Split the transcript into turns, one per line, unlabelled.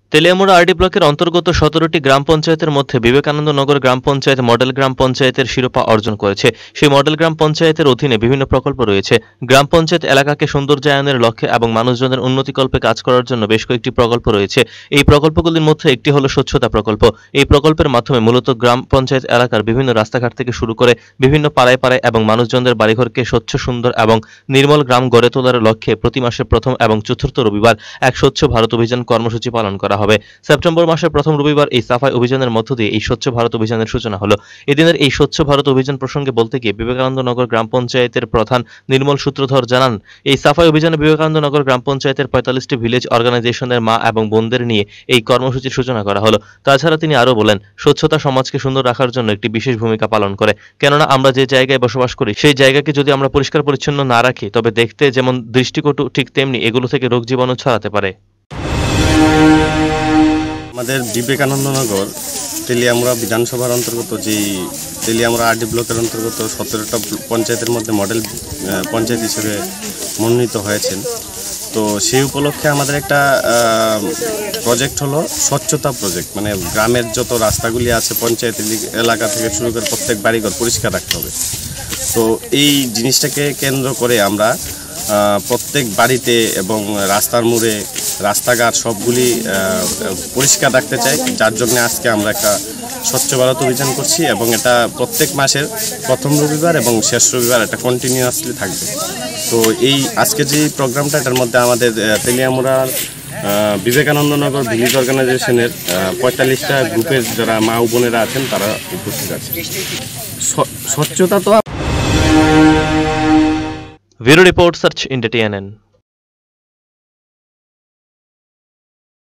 তেলিয়ামুড়া আর.ড ব্লকের অন্তর্গত 17টি গ্রাম পঞ্চায়েতের মধ্যে বিবেকানন্দ নগর গ্রাম পঞ্চায়েত মডেল গ্রাম পঞ্চায়েতের শিরোপা অর্জন করেছে। সেই মডেল গ্রাম পঞ্চায়েতের অধীনে বিভিন্ন প্রকল্প রয়েছে। গ্রাম পঞ্চায়েত এলাকাকে সৌন্দর্যায়নের লক্ষ্যে এবং মানুষজনের উন্নতিকল্পে কাজ করার জন্য বেশ কয়েকটি প্রকল্প রয়েছে। এই প্রকল্পগুলির মধ্যে একটি হলো স্বচ্ছতা প্রকল্প। এই প্রকল্পের মাধ্যমে মূলত গ্রাম পঞ্চায়েত এলাকার বিভিন্ন রাস্তাঘাট থেকে শুরু করে বিভিন্ন পাড়ায় পাড়ায় এবং মানুষজনদের বাড়িঘরকে স্বচ্ছ, সুন্দর এবং নির্মল গ্রাম গড়ে তোলার লক্ষ্যে প্রতি মাসের প্রথম এবং চতুর্থ রবিবার এক স্বচ্ছ ভারত অভিযান কর্মসূচি পালন করা হবে। সেপ্টেম্বর মাসের প্রথম রবিবার এই সাফাই অভিযানের মধ্য দিয়ে এই স্বচ্ছ ভারত অভিযানের সূচনা হলো। এদিনের এই স্বচ্ছ ভারত অভিযান প্রসঙ্গে বলতে গিয়ে বিবেকানন্দ নগর গ্রাম পঞ্চায়েতের প্রধান নির্মল সূত্রধর জানান, এই সাফাই অভিযানে বিবেকানন্দ নগর গ্রাম পঞ্চায়েতের 45টি ভিলেজ অর্গানাইজেশনের মা এবং বোনদের নিয়ে এই কর্মসূচির সূচনা করা হলো। তাছাড়া তিনি আরও বলেন, স্বচ্ছতা সমাজকে সুন্দর রাখার জন্য একটি বিশেষ ভূমিকা পালন করে। কেননা আমরা যে জায়গায় বসবাস করি সেই জায়গাকে যদি আমরা পরিষ্কার পরিচ্ছন্ন না রাখি তবে দেখতে যেমন দৃষ্টিকটু ঠিক তেমনি এগুলো থেকে রোগ জীবাণু ছড়াতে পারে।
আমাদের বিবেকানন্দ নগর তেলিয়ামুড়া বিধানসভার অন্তর্গত যে তেলিয়ামুড়া আর.ড ব্লকের অন্তর্গত 17টা পঞ্চায়েতের মধ্যে মডেল পঞ্চায়েত হিসেবে মনোনীত হয়েছেন। তো সেই উপলক্ষে আমাদের একটা প্রজেক্ট হলো স্বচ্ছতা প্রজেক্ট, মানে গ্রামের যত রাস্তাগুলি আছে পঞ্চায়েত এলাকা থেকে শুরু করে প্রত্যেক বাড়িঘর পরিষ্কার রাখতে হবে। তো এই জিনিসটাকে কেন্দ্র করে আমরা প্রত্যেক বাড়িতে এবং রাস্তার মোড়ে রাস্তাঘাট সবগুলি পরিষ্কার রাখতে চাই, যার জন্য আজকে আমরা একটা স্বচ্ছ ভারত অভিযান করছি এবং এটা প্রত্যেক মাসের প্রথম রবিবার এবং শেষ রবিবার এটা কন্টিনিউয়াসলি থাকবে। তো এই আজকে যে প্রোগ্রামটা এটার মধ্যে আমাদের তেলিয়ামুড়ার বিবেকানন্দ নগর ভিলেজ অর্গানাইজেশনের 45টা গ্রুপের যারা মা ও বোনেরা আছেন তারা উপস্থিত আছে। স্বচ্ছতা তো
ব্যুরো রিপোর্ট সার্চ ইন্ডিয়া।